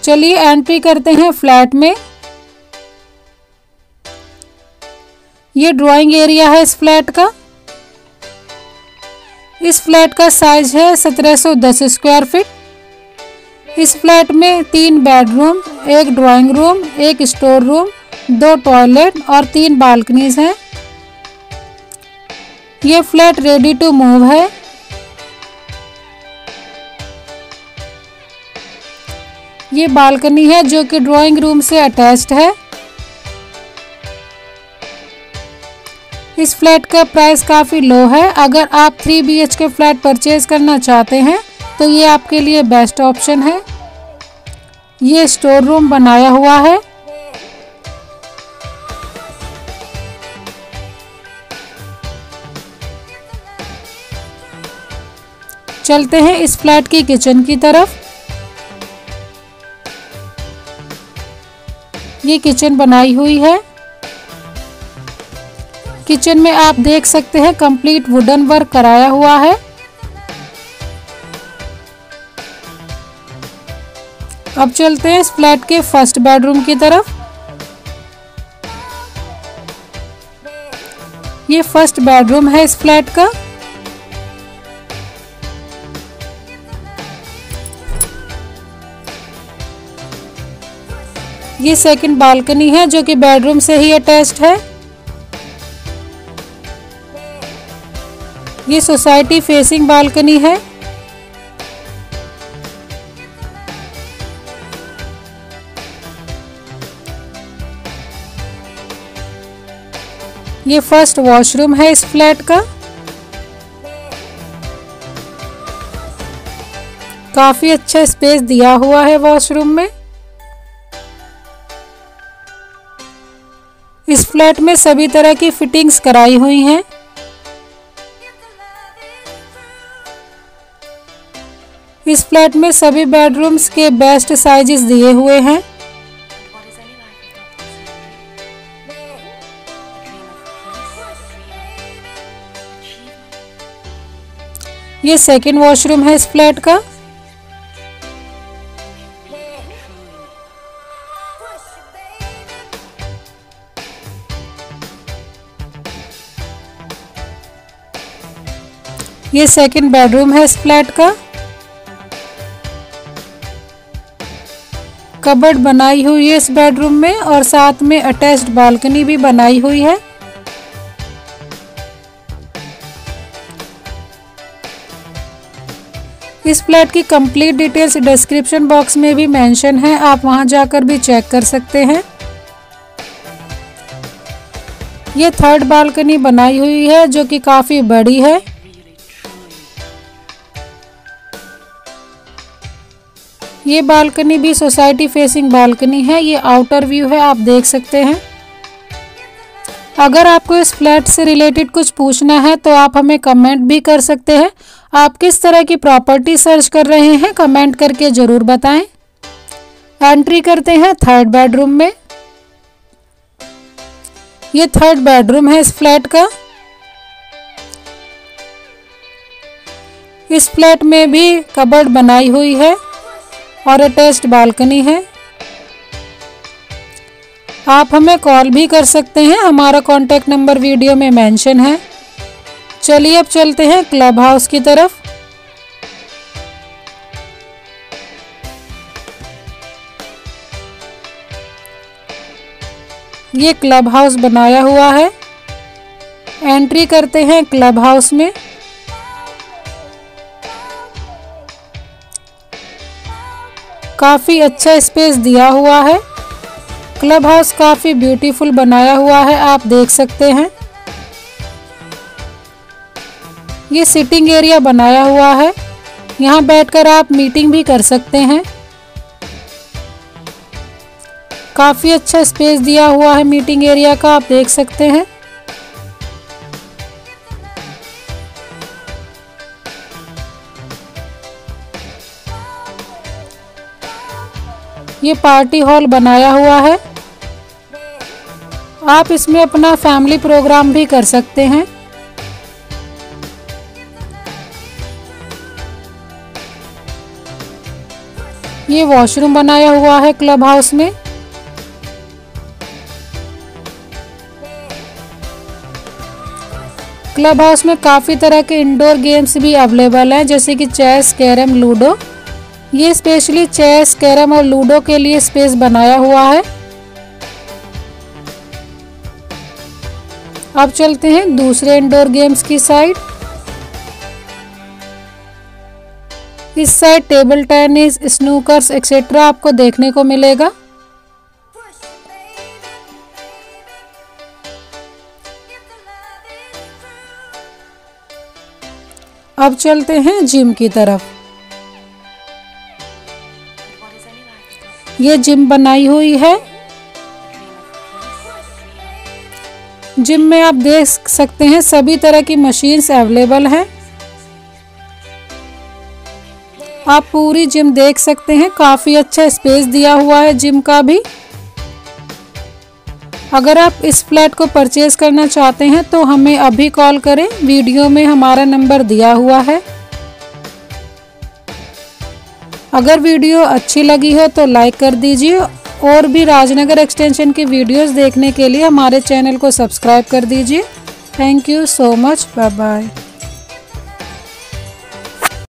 चलिए एंट्री करते हैं फ्लैट में। ये ड्राइंग एरिया है इस फ्लैट का। इस फ्लैट का साइज है 1710 स्क्वायर फीट। इस फ्लैट में 3 bedroom, 1 drawing room, 1 store room, 2 toilet और 3 बालकनीज हैं। ये फ्लैट रेडी टू मूव है। ये बालकनी है जो कि ड्राइंग रूम से अटैच्ड है। इस फ्लैट का प्राइस काफ़ी लो है। अगर आप 3 BHK फ्लैट परचेज करना चाहते हैं तो ये आपके लिए बेस्ट ऑप्शन है। ये स्टोर रूम बनाया हुआ है। चलते हैं इस फ्लैट की किचन की तरफ। ये किचन बनाई हुई है। किचन में आप देख सकते हैं कंप्लीट वुडन वर्क कराया हुआ है। अब चलते हैं इस फ्लैट के फर्स्ट बेडरूम की तरफ। ये फर्स्ट बेडरूम है इस फ्लैट का। ये सेकंड बालकनी है जो कि बेडरूम से ही अटैच्ड है। ये सोसाइटी फेसिंग बालकनी है। ये फर्स्ट वॉशरूम है इस फ्लैट का। काफी अच्छा स्पेस दिया हुआ है वॉशरूम में। इस फ्लैट में सभी तरह की फिटिंग्स कराई हुई हैं। इस फ्लैट में सभी बेडरूम्स के बेस्ट साइजेस दिए हुए हैं। ये सेकंड वॉशरूम है इस फ्लैट का। ये सेकंड बेडरूम है इस फ्लैट का। कबर्ड बनाई हुई है इस बेडरूम में और साथ में अटैच्ड बालकनी भी बनाई हुई है। इस फ्लैट की कंप्लीट डिटेल्स डिस्क्रिप्शन बॉक्स में भी मेंशन है, आप वहां जाकर भी चेक कर सकते हैं। ये थर्ड बालकनी बनाई हुई है जो कि काफी बड़ी है। ये बालकनी भी सोसाइटी फेसिंग बालकनी है। ये आउटर व्यू है, आप देख सकते हैं। अगर आपको इस फ्लैट से रिलेटेड कुछ पूछना है तो आप हमें कमेंट भी कर सकते हैं। आप किस तरह की प्रॉपर्टी सर्च कर रहे हैं कमेंट करके ज़रूर बताएं। एंट्री करते हैं थर्ड बेडरूम में। ये थर्ड बेडरूम है इस फ्लैट का। इस फ्लैट में भी कबर्ड बनाई हुई है और अटैच्ड बालकनी है। आप हमें कॉल भी कर सकते हैं, हमारा कॉन्टैक्ट नंबर वीडियो में मेंशन है। चलिए अब चलते हैं क्लब हाउस की तरफ। ये क्लब हाउस बनाया हुआ है। एंट्री करते हैं क्लब हाउस में। काफ़ी अच्छा स्पेस दिया हुआ है। क्लब हाउस काफ़ी ब्यूटीफुल बनाया हुआ है, आप देख सकते हैं। ये सिटिंग एरिया बनाया हुआ है, यहाँ बैठकर आप मीटिंग भी कर सकते हैं। काफ़ी अच्छा स्पेस दिया हुआ है मीटिंग एरिया का, आप देख सकते हैं। ये पार्टी हॉल बनाया हुआ है, आप इसमें अपना फैमिली प्रोग्राम भी कर सकते हैं। ये वॉशरूम बनाया हुआ है क्लब हाउस में। क्लब हाउस में काफ़ी तरह के इंडोर गेम्स भी अवेलेबल हैं, जैसे कि चेस, कैरम, लूडो। ये स्पेशली चेस, कैरम और लूडो के लिए स्पेस बनाया हुआ है। अब चलते हैं दूसरे इंडोर गेम्स की साइड। इस side table tennis, snookers etcetera आपको देखने को मिलेगा। अब चलते हैं जिम की तरफ। ये जिम बनाई हुई है। जिम में आप देख सकते हैं सभी तरह की मशीन्स अवेलेबल हैं। आप पूरी जिम देख सकते हैं, काफ़ी अच्छा स्पेस दिया हुआ है जिम का भी। अगर आप इस फ्लैट को परचेज करना चाहते हैं तो हमें अभी कॉल करें, वीडियो में हमारा नंबर दिया हुआ है। अगर वीडियो अच्छी लगी हो तो लाइक कर दीजिए और भी राजनगर एक्सटेंशन की वीडियोस देखने के लिए हमारे चैनल को सब्सक्राइब कर दीजिए। Thank you so much, bye bye.